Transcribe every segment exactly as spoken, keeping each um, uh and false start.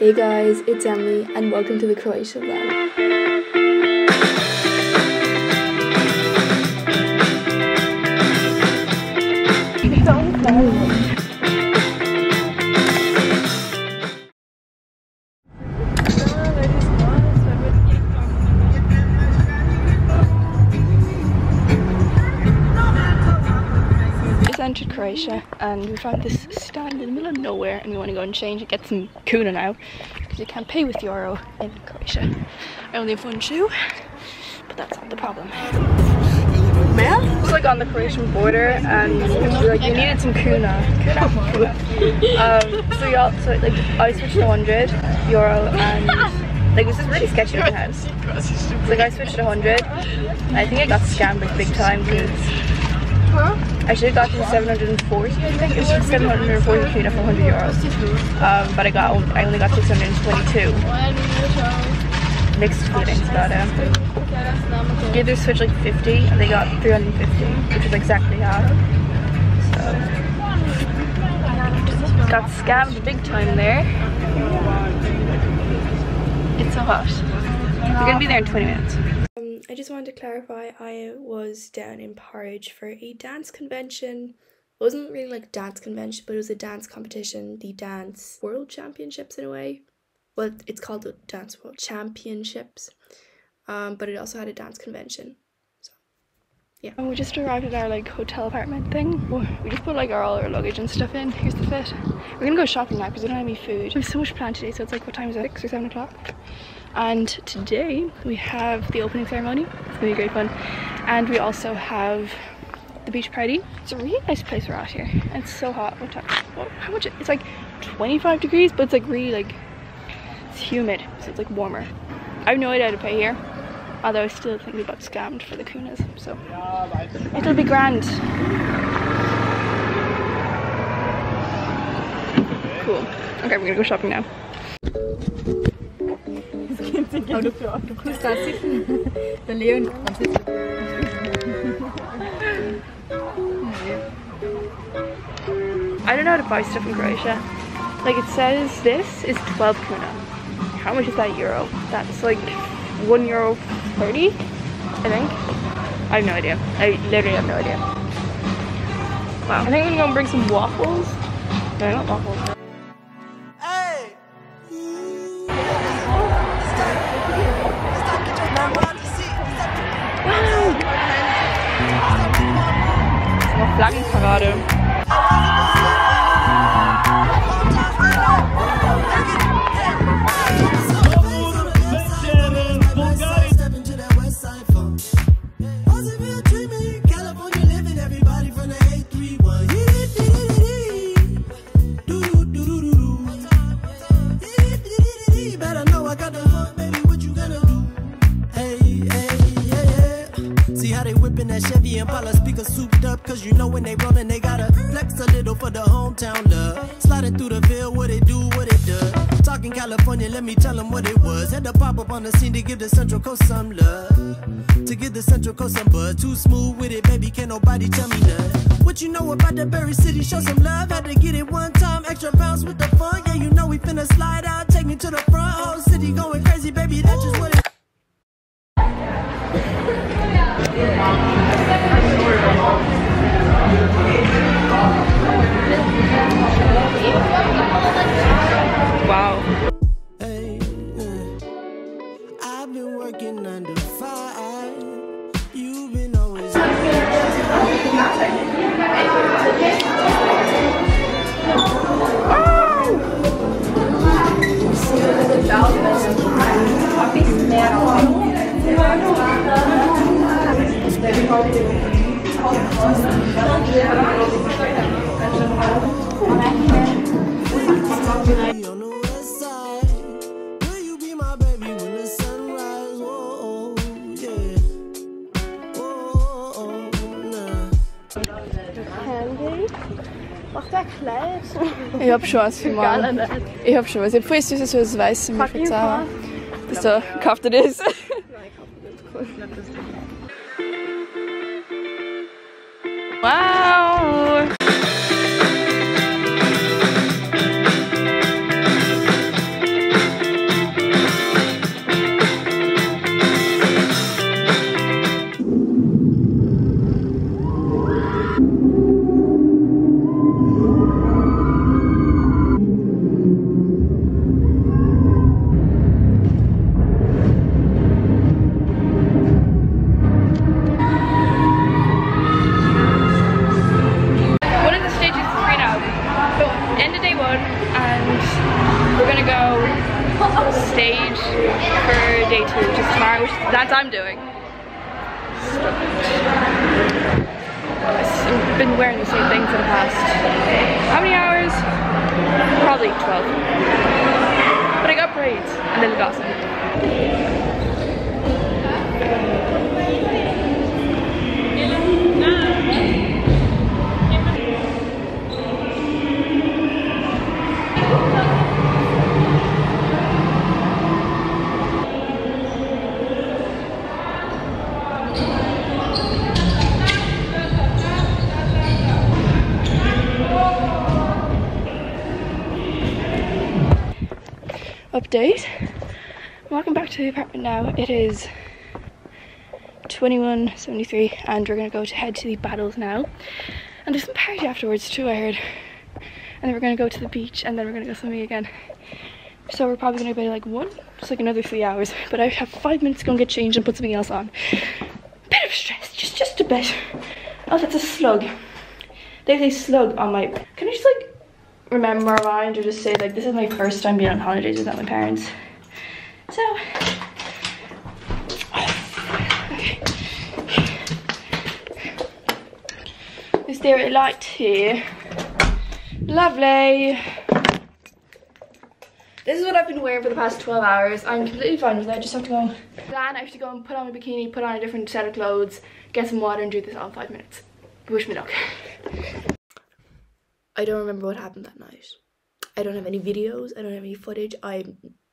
Hey guys, it's Emily and welcome to the Croatia vlog. Entered Croatia and we found this stand in the middle of nowhere and we want to go and change and get some kuna now because you can't pay with euro in Croatia. I only have one shoe, but that's not the problem. It's like on the Croatian border and like we needed some kuna. um, so we all, so like I switched to one hundred euro and like this is really sketchy in the house. So like I switched to one hundred. I think I got scammed like big time because I should have gotten seven hundred forty, I think it was seven hundred forty kuna for one hundred euros, um, but I got I only got six hundred twenty-two. Mixed feelings about it. The others switched like fifty and they got three hundred fifty, which is exactly half. So got scammed big time there. It's so hot. We're gonna be there in twenty minutes. I just wanted to clarify, I was down in Porridge for a dance convention. It wasn't really like a dance convention, but it was a dance competition, the Dance World Championships in a way. Well, it's called the Dance World Championships, um, but it also had a dance convention. So, yeah. And we just arrived at our like hotel apartment thing. We just put like our, all our luggage and stuff in. Here's the fit. We're gonna go shopping now because we don't have any food. We have so much planned today, so it's like, what time is it? Six or seven o'clock. And today we have the opening ceremony. It's gonna be great fun. And we also have the beach party. It's a really nice place we're at here. And it's so hot. What time? What, how much? It's like twenty-five degrees, but it's like really like, it's humid, so it's like warmer. I have no idea how to pay here. Although I still think we got scammed for the kunas, so it'll be grand. Cool. Okay, we're gonna go shopping now. Har du för du kostar siffen. Den lever från siffen. I don't know how to buy stuff in Croatia. Like it says this is twelve kuna. How much is that euro? That's like one euro thirty, I think. I have no idea. I literally have no idea. Wow. I think I'm gonna go and bring some waffles. No, not waffles. Flaggenparade. Souped up, cause you know when they rollin', they gotta flex a little for the hometown love. Sliding through the Ville, what it do, what it does. Talking California, let me tell them what it was. Had to pop up on the scene to give the Central Coast some love. To give the Central Coast some buzz. Too smooth with it, baby, can't nobody tell me nothing. What you know about the Berry City, show some love. Had to get it one time, extra bounce with the fun. Yeah, you know we finna slide out, take me to the front. Whole city going crazy, baby, that's just what it. Wow. Hey, uh, I've been working under fire. You've been always. On the west side, will you be my baby when the sunrise? Oh, yeah. Oh, nah. Candy? Ach, der Kleid. Ich hab schon was für Mann. Ich hab schon was. Ich hab voll süßes, so das Weiße mit Verzauber. Das da, kauft ihr das? Nein, ich kaufe das. Wow! stage for day two, which is tomorrow, which is the dance I'm doing. I've been wearing the same thing for the past, how many hours? Probably twelve. But I got braids and little gossip. Update. Welcome back to the apartment now. It is twenty-one seventy-three and we're gonna go to head to the Battles now. And there's some party afterwards too, I heard. And then we're gonna go to the beach and then we're gonna go swimming again. So we're probably gonna be like one, just like another three hours. But I have five minutes to go and get changed and put something else on. Bit of stress, just just a bit. Oh, that's a slug. There's a slug on my. Can I just like remember my mind or just say like this is my first time being on holidays without my parents, so okay. Is there a light here? Lovely. This is what I've been wearing for the past twelve hours. I'm completely fine with that. I just have to go plan. I have to go and put on my bikini, put on a different set of clothes, get some water and do this all in five minutes. Wish me luck. I don't remember what happened that night. I don't have any videos. I don't have any footage. I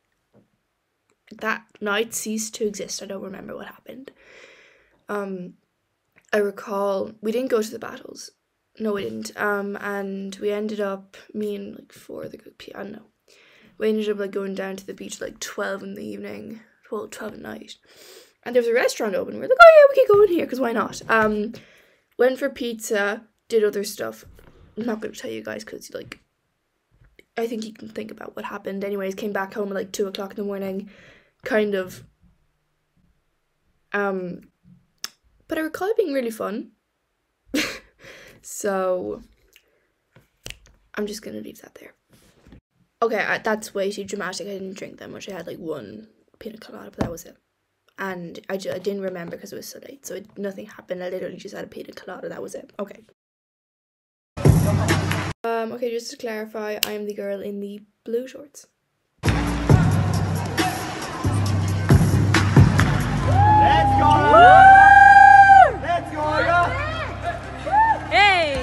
that night ceased to exist. I don't remember what happened. Um, I recall we didn't go to the Battles. No, we didn't. Um, and we ended up me and like four of the group. I don't know. We ended up like going down to the beach like twelve in the evening. Well, twelve at night. And there was a restaurant open. We were like, oh yeah, we could go in here because why not? Um, went for pizza. Did other stuff. I'm not going to tell you guys because, like, I think you can think about what happened. Anyways, came back home at, like, two o'clock in the morning, kind of. Um, but I recall it being really fun. So, I'm just going to leave that there. Okay, I, that's way too dramatic. I didn't drink that much. I had, like, one pina colada, but that was it. And I, I didn't remember because it was so late. So, it, nothing happened. I literally just had a pina colada. That was it. Okay. Um, okay, just to clarify, I am the girl in the blue shorts. Let's go! Woo! Let's go! Hey!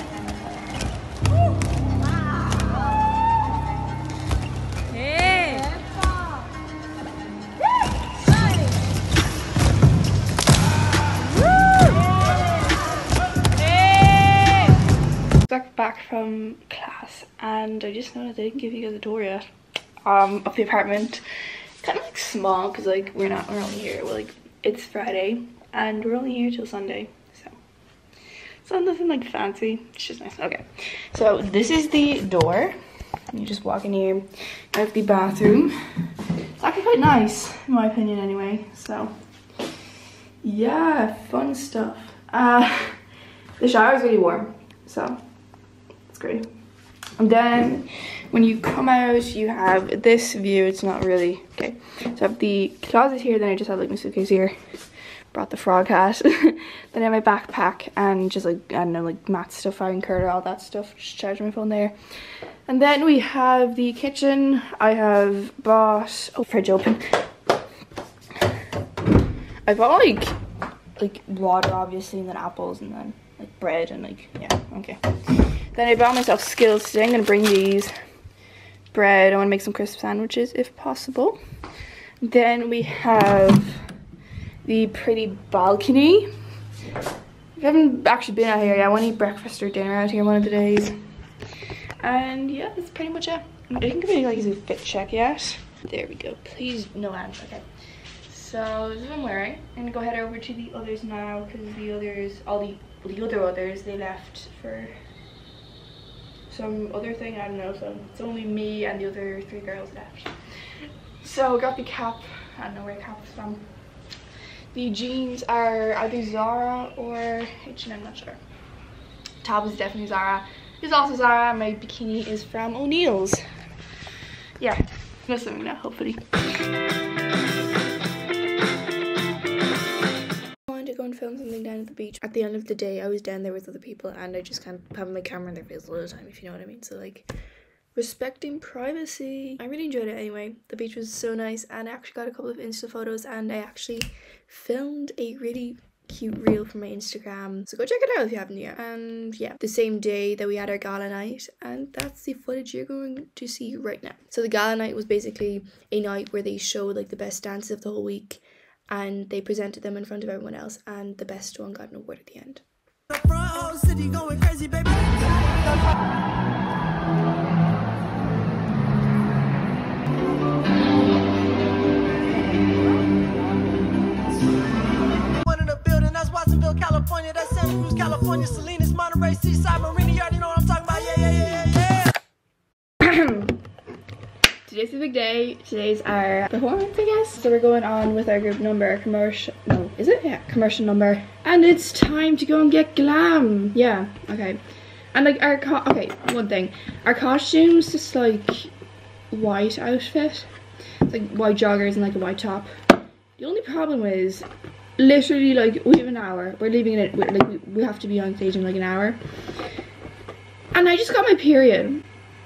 Hey! Back back from class and I just noticed I didn't give you guys a tour yet um of the apartment. Kind of like small because like we're not we're only here well like it's Friday and we're only here till Sunday, so so nothing like fancy. It's just nice. Okay, so this is the door. You just walk in here. I have the bathroom. It's actually quite nice in my opinion anyway, so yeah, fun stuff. Uh the shower is really warm, so great. And then when you come out you have this view. It's not really okay, so I have the closet here, then I just have like my suitcase here, brought the frog hat, then I have my backpack and just like I don't know like mat stuff, iron curler, all that stuff, just charging my phone there. And then we have the kitchen. I have bought oh fridge open I bought like like water obviously, and then apples, and then like bread and like yeah okay. Then I bought myself Skittles today. I'm going to bring these. Bread. I want to make some crisp sandwiches if possible. Then we have the pretty balcony. I haven't actually been out here yet. I want to eat breakfast or dinner out here one of the days. And yeah, that's pretty much it. I think I'm like a fit check yet. There we go. Please, no hands. Okay. So this is what I'm wearing. I'm going to go head over to the others now because the others, all the, the other others, they left for some other thing, I don't know, so it's only me and the other three girls left. So I got the cap, I don't know where the cap is from. The jeans are either Zara or H and M, I'm not sure. Top is definitely Zara. It's also Zara. My bikini is from O'Neill's. Yeah, Go swimming now, hopefully. To go and film something down at the beach. At the end of the day, I was down there with other people and I just can't have my camera in their face all the time, if you know what I mean. So like, respecting privacy. I really enjoyed it anyway. The beach was so nice and I actually got a couple of Insta photos and I actually filmed a really cute reel for my Instagram. So go check it out if you haven't yet. And yeah, the same day that we had our gala night, and that's the footage you're going to see right now. So the gala night was basically a night where they showed like the best dances of the whole week, and they presented them in front of everyone else, and the best one got an award at the end. The front whole city going crazy, baby. One in the building, that's Watsonville, California. That's Santa Cruz, California. Salinas, Monterey, Seaside, Marina. You already know what I'm talking about. Yeah, yeah, yeah, yeah, yeah. Today's a big day. Today's our performance, I guess. So we're going on with our group number, commercial, no, is it? Yeah, commercial number. And it's time to go and get glam. Yeah, okay. And like our, co okay, one thing. Our costume's just like white outfit. It's like white joggers and like a white top. The only problem is, literally like we have an hour. We're leaving it, like we, we have to be on stage in like an hour. And I just got my period.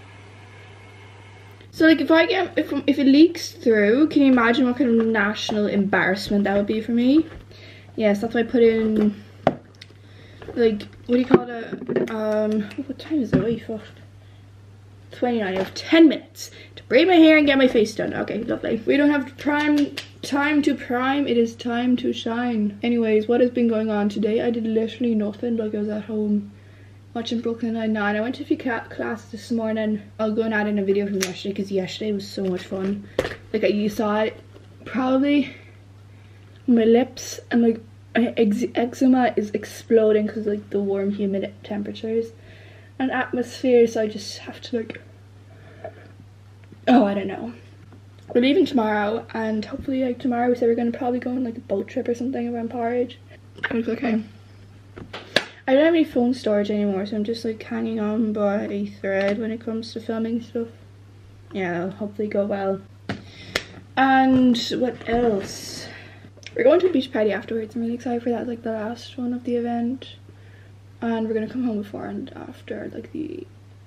So like if I get, if, if it leaks through, can you imagine what kind of national embarrassment that would be for me? Yes, that's why I put in, like, what do you call it? Um, what time is it? Wait, fuck. twenty-nine, I have ten minutes to braid my hair and get my face done. Okay, lovely. We don't have prime time to prime, it is time to shine. Anyways, what has been going on today? I did literally nothing, like I was at home watching Brooklyn Nine-Nine. I went to a few classes this morning. I'll go and add in a video from yesterday because yesterday was so much fun. Like you saw it probably. My lips and like ex eczema is exploding because like the warm humid temperatures and atmosphere, so I just have to like, oh I don't know. We're leaving tomorrow and hopefully like tomorrow we said we're going to probably go on like a boat trip or something around Porridge. It's okay. I don't have any phone storage anymore, so I'm just like hanging on by a thread when it comes to filming stuff. Yeah, it'll hopefully go well. And what else? We're going to a beach party afterwards. I'm really excited for that. It's like the last one of the event. And we're gonna come home before and after like the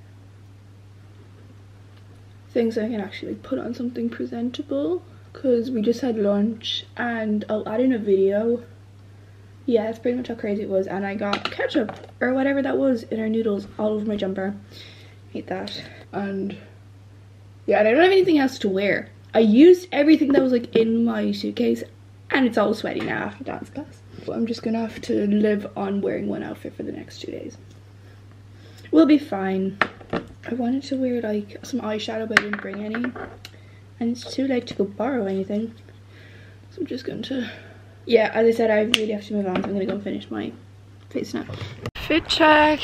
thing, so I can actually like put on something presentable. Because we just had lunch and I'll add in a video. Yeah, that's pretty much how crazy it was. And I got ketchup or whatever that was in our noodles all over my jumper. Hate that. And yeah, and I don't have anything else to wear. I used everything that was like in my suitcase and it's all sweaty now after dance class. So I'm just gonna have to live on wearing one outfit for the next two days. We'll be fine. I wanted to wear like some eyeshadow but I didn't bring any. And it's too late to go borrow anything. So I'm just going to, yeah, as I said, I really have to move on, so I'm gonna go and finish my face now. Fit check.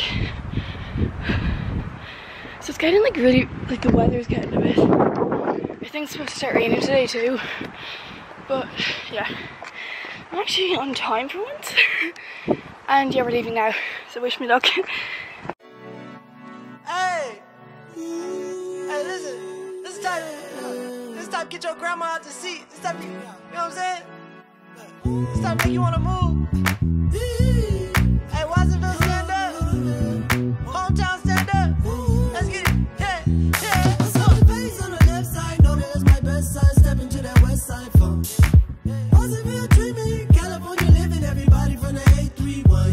So it's getting like really, like the weather's getting a bit, I think it's supposed to start raining today too. But yeah, I'm actually on time for once. And yeah, we're leaving now, so wish me luck. Hey! Hey, listen, this time, this time get your grandma out the seat. This time, you know what I'm saying? This time make you wanna move. Hey, Watsonville, stand up. Hometown, stand up. Let's get it. Yeah, yeah. I saw the face on the left side. Know that it's my best side. Step into that west side funk. Watsonville, treat me. California living. Everybody from the eight three one.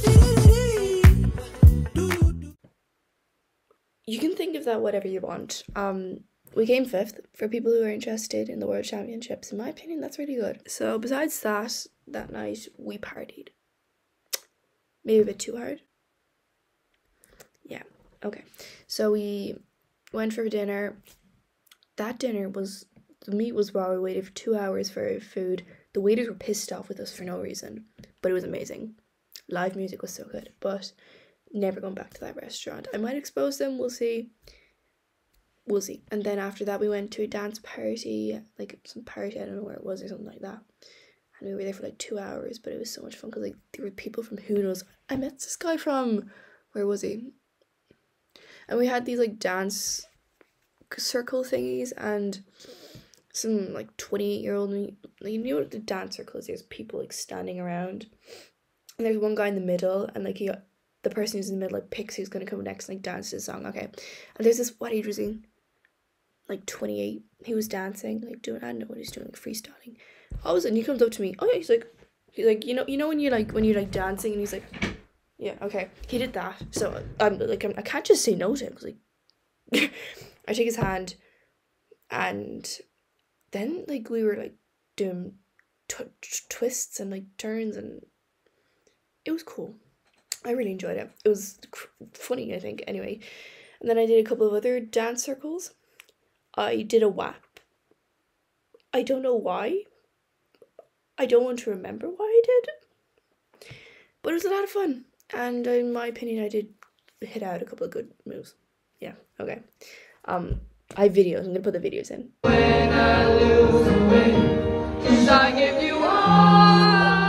You can think of that whatever you want. Um, we came fifth. For people who are interested in the World Championships, in my opinion, that's really good. So besides that, that night we partied. Maybe a bit too hard. Yeah, okay. So we went for dinner. That dinner was, the meat was raw. We waited for two hours for food. The waiters were pissed off with us for no reason, but it was amazing. Live music was so good, but never going back to that restaurant. I might expose them, we'll see. We'll see. And then after that we went to a dance party, like some party, I don't know where it was or something like that. And we were there for like two hours, but it was so much fun because like there were people from who knows. I met this guy from, where was he? And we had these like dance circle thingies and some like twenty-eight year old, like, you know what the dance circles, there's people like standing around and there's one guy in the middle and like he the person who's in the middle like picks who's gonna come next and like dance to the song. Okay, and there's this, what age was he, like twenty-eight, he was dancing like doing, I don't know what he's doing, like freestyling. All of a sudden he comes up to me, oh yeah, he's like he's like you know you know when you like when you're like dancing and he's like, yeah, okay, he did that. So I'm like I'm, I can't just say no to him, 'cause like I take his hand and then like we were like doing t twists and like turns and it was cool. I really enjoyed it. It was funny, I think, anyway. And then I did a couple of other dance circles. I did a W A P. I don't know why. I don't want to remember why I did it. But it was a lot of fun. And in my opinion, I did hit out a couple of good moves. Yeah, okay. Um, I have videos. I'm going to put the videos in. When I lose weight, 'cause I give you all.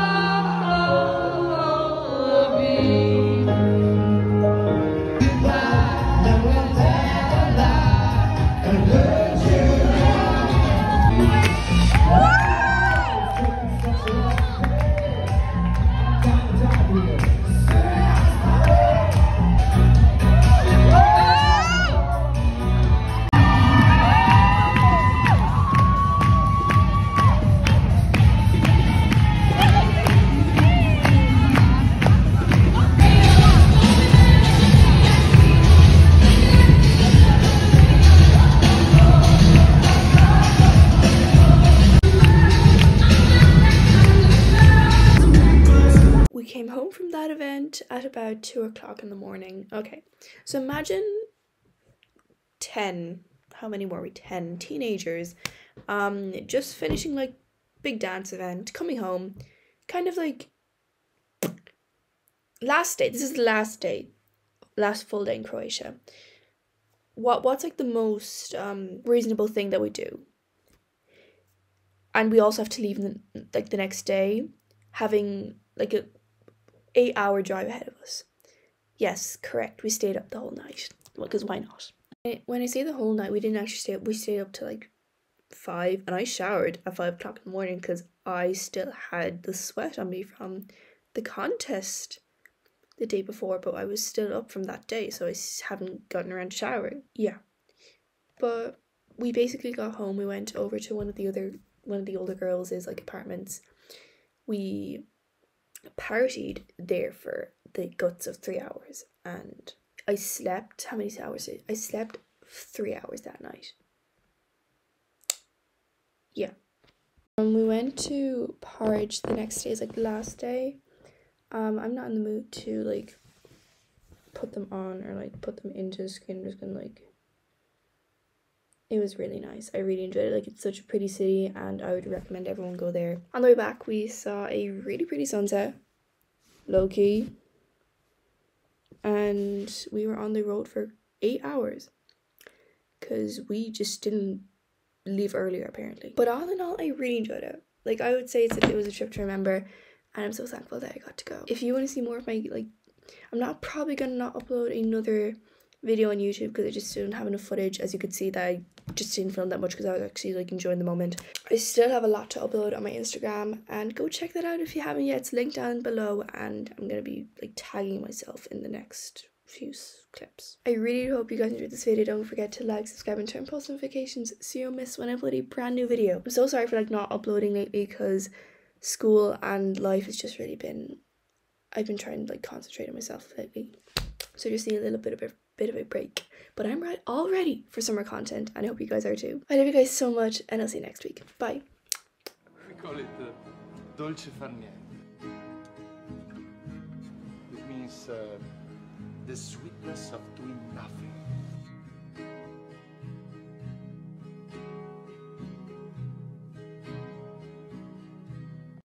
Came home from that event at about two o'clock in the morning. Okay, so imagine ten, how many were we? ten teenagers, um, just finishing like big dance event, coming home, kind of like last day. This is the last day, last full day in Croatia. What what's like the most um reasonable thing that we do? And we also have to leave in the, like the next day, having like a eight hour drive ahead of us. Yes, correct. We stayed up the whole night. Well, because why not? When I say the whole night, we didn't actually stay up. We stayed up to like five, and I showered at five o'clock in the morning because I still had the sweat on me from the contest the day before, but I was still up from that day, so I haven't gotten around to showering. Yeah, but we basically got home. We went over to one of the other one of the older girls' like apartments. We partied there for the guts of three hours and I slept, how many hours? I slept three hours that night. Yeah. Um, we went to Porridge the next day, is like last day. Um, I'm not in the mood to like put them on or like put them into the screen. I'm just gonna like, it was really nice. I really enjoyed it. Like, it's such a pretty city and I would recommend everyone go there. On the way back, we saw a really pretty sunset, low key, and we were on the road for eight hours because we just didn't leave earlier apparently. But all in all, I really enjoyed it. Like, I would say it's a, it was a trip to remember, and I'm so thankful that I got to go. If you want to see more of my, like, I'm not probably gonna not upload another video on YouTube because I just didn't have enough footage. As you could see, that I just didn't film that much because I was actually like enjoying the moment. I still have a lot to upload on my Instagram, and go check that out if you haven't yet. It's linked down below, and I'm gonna be like tagging myself in the next few clips. I really hope you guys enjoyed this video. Don't forget to like, subscribe, and turn post notifications so you don't miss when I upload a brand new video. I'm so sorry for like not uploading lately because school and life has just really been, I've been trying to like concentrate on myself lately, so just need a little bit of a bit of a break. But I'm right all ready for summer content, and I hope you guys are too. I love you guys so much, and I'll see you next week. Bye. We call it the dolce far niente. It means uh, the sweetness of doing nothing.